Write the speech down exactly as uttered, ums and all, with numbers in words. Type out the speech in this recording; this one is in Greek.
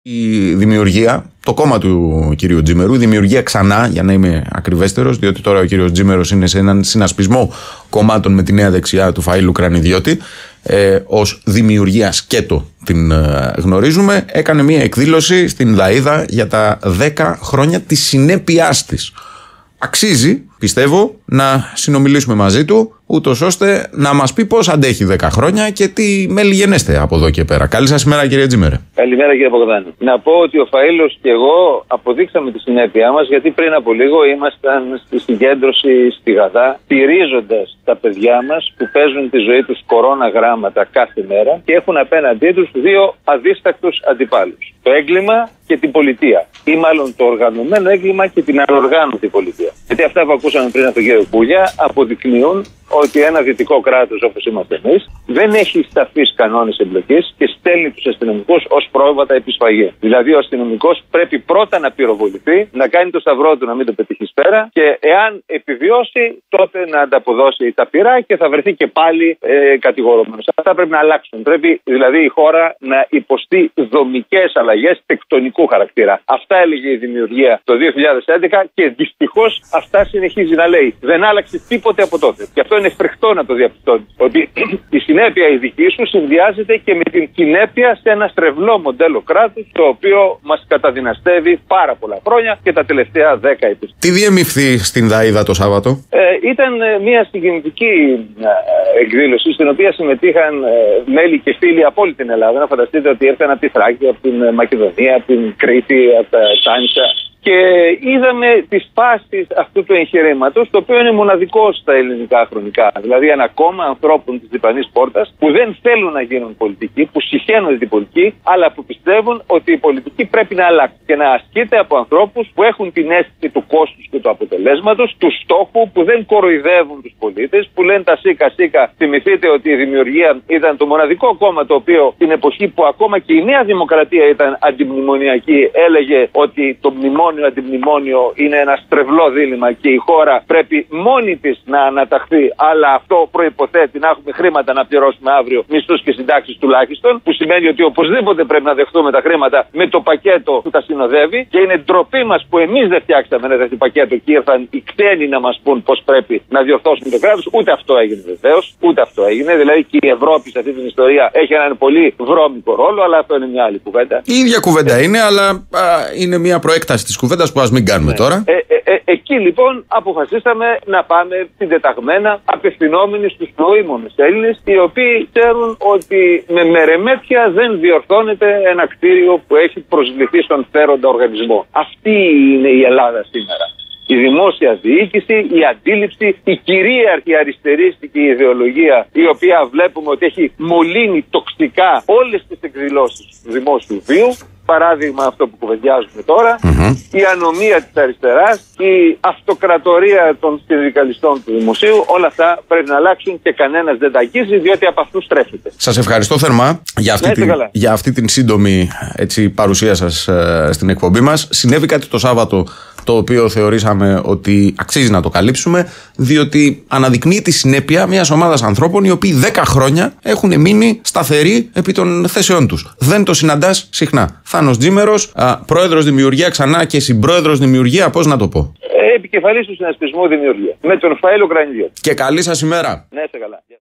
Η Δημιουργία, το κόμμα του κυρίου Τζίμερου, η Δημιουργία ξανά, για να είμαι ακριβέστερος, διότι τώρα ο κύριος Τζίμερος είναι σε έναν συνασπισμό κομμάτων με τη νέα δεξιά του Φαΐλου Κρανιδιώτη, ε, ως Δημιουργία σκέτο την ε, γνωρίζουμε, έκανε μια εκδήλωση στην Λαΐδα για τα δέκα χρόνια της συνέπειάς της. Αξίζει, πιστεύω, να συνομιλήσουμε μαζί του, ούτως ώστε να μας πει πώς αντέχει δέκα χρόνια και τι μέλη γενέστε από εδώ και πέρα. Καλή σας ημέρα, κύριε Τζίμερε. Καλημέρα, κύριε Πογδάνη. Να πω ότι ο Φαΐλος και εγώ αποδείξαμε τη συνέπειά μας, γιατί πριν από λίγο ήμασταν στη συγκέντρωση στη Γαδά, στηρίζοντας τα παιδιά μας που παίζουν τη ζωή τους κορώνα γράμματα κάθε μέρα και έχουν απέναντί τους δύο αδίστακτους αντιπάλους. Το έγκλημα και την πολιτεία. Ή μάλλον το οργανωμένο έγκλημα και την ανοργάνωτη πολιτεία. Γιατί αυτά που ακούσαμε πριν από τον κύριο Κούλια αποδεικνύουν ότι ένα δυτικό κράτος όπως είμαστε εμείς δεν έχει σταθείς κανόνες εμπλοκής και στέλνει τους αστυνομικούς ως πρόβατα επισφαγή. Δηλαδή ο αστυνομικός πρέπει πρώτα να πυροβοληθεί, να κάνει το σταυρό του να μην το πετύχει σπέρα και εάν επιβιώσει τότε να ανταποδώσει τα πυρά και θα βρεθεί και πάλι ε, κατηγορούμενος. Αυτά πρέπει να αλλάξουν. Πρέπει δηλαδή η χώρα να υποστεί δομικές αλλαγές τεκτονικού χαρακτήρα. Αυτά έλεγε η Δημιουργία το δύο χιλιάδες έντεκα και δυστυχώς αυτά συνεχίζει να λέει. Δεν άλλαξε τίποτε από τότε. Και αυτό είναι φρικτό να το διαπιστώνει. Ότι η συνέπεια η δική σου συνδυάζεται και με την συνέπεια σε ένα στρεβλό μοντέλο κράτους, το οποίο μας καταδυναστεύει πάρα πολλά χρόνια και τα τελευταία δέκα έτη. Τι διεμειφθεί στην Λαΐδα το Σάββατο? Ε, ήταν μια συγκινητική εκδήλωση στην οποία συμμετείχαν ε, μέλη και φίλοι από όλη την Ελλάδα. Να φανταστείτε ότι ήρθαν από τη Θράκη, από την Μακεδονία, από την Κρήτη, από τα Τάνισα. Και είδαμε τις φάσεις αυτού του εγχειρήματος, το οποίο είναι μοναδικό στα ελληνικά χρονικά. Δηλαδή, ένα κόμμα ανθρώπων της διπλανής πόρτας που δεν θέλουν να γίνουν πολιτικοί, που συχαίνονται την πολιτική, αλλά που πιστεύουν ότι η πολιτική πρέπει να αλλάξει και να ασκείται από ανθρώπους που έχουν την αίσθηση του κόστους και του αποτελέσματος, του στόχου, που δεν κοροϊδεύουν τους πολίτες, που λένε τα σίκα σίκα. Θυμηθείτε ότι η Δημιουργία ήταν το μοναδικό κόμμα το οποίο την εποχή που ακόμα και η Νέα Δημοκρατία ήταν αντιμνημονιακή, έλεγε ότι το μνημόνιο αντιμνημόνιο είναι ένα στρεβλό δίλημμα και η χώρα πρέπει μόνη της να αναταχθεί, αλλά αυτό προϋποθέτει να έχουμε χρήματα να πληρώσουμε αύριο μισθούς και συντάξεις τουλάχιστον, που σημαίνει ότι οπωσδήποτε πρέπει να δεχτούμε τα χρήματα με το πακέτο που τα συνοδεύει και είναι ντροπή μας που εμείς δεν φτιάξαμε ένα τέτοιο πακέτο και ήρθαν οι ξένοι να μας πούν πώς πρέπει να διορθώσουμε το κράτος. Ούτε αυτό έγινε βεβαίως, ούτε αυτό έγινε. Δηλαδή και η Ευρώπη σε αυτή την ιστορία έχει έναν πολύ βρώμικο ρόλο, αλλά αυτό είναι μια άλλη κουβέντα. Η ίδια κουβέντα ε... είναι, αλλά α, είναι μια προέκταση της κουβέντας που ας μην κάνουμε ναι. τώρα. Ε, ε, ε, εκεί λοιπόν αποφασίσαμε να πάμε συντεταγμένα απευθυνόμενοι στους νοήμονες Έλληνες, οι οποίοι ξέρουν ότι με μερεμέτια δεν διορθώνεται ένα κτίριο που έχει προσβληθεί στον φέροντα οργανισμό. Αυτή είναι η Ελλάδα σήμερα. Η δημόσια διοίκηση, η αντίληψη, η κυρίαρχη αριστερίστικη ιδεολογία, η οποία βλέπουμε ότι έχει μολύνει τοξικά όλες τις εκδηλώσεις του δημόσιου βίου. Παράδειγμα αυτό που κουβεντιάζουμε τώρα, mm-hmm. η ανομία της αριστεράς, η αυτοκρατορία των συνδικαλιστών του δημοσίου, όλα αυτά πρέπει να αλλάξουν και κανένας δεν τα αγγίζει, διότι από αυτούς τρέφεται. Σας ευχαριστώ θερμά για αυτή, την, για αυτή την σύντομη έτσι, παρουσία σας ε, στην εκπομπή μας. Συνέβη κάτι το Σάββατο το οποίο θεωρήσαμε ότι αξίζει να το καλύψουμε, διότι αναδεικνύει τη συνέπεια μιας ομάδας ανθρώπων οι οποίοι δέκα χρόνια έχουν μείνει σταθεροί επί των θέσεών τους. Δεν το συναντάς συχνά. Θάνος Τζίμερος, α, πρόεδρος Δημιουργία ξανά και συμπρόεδρος Δημιουργία, πώς να το πω. Ε, επικεφαλής του συνασπισμού Δημιουργία. Με τον Φαΐλο Κρανιδιώτη. Και καλή σας ημέρα. Ναι, σε καλά.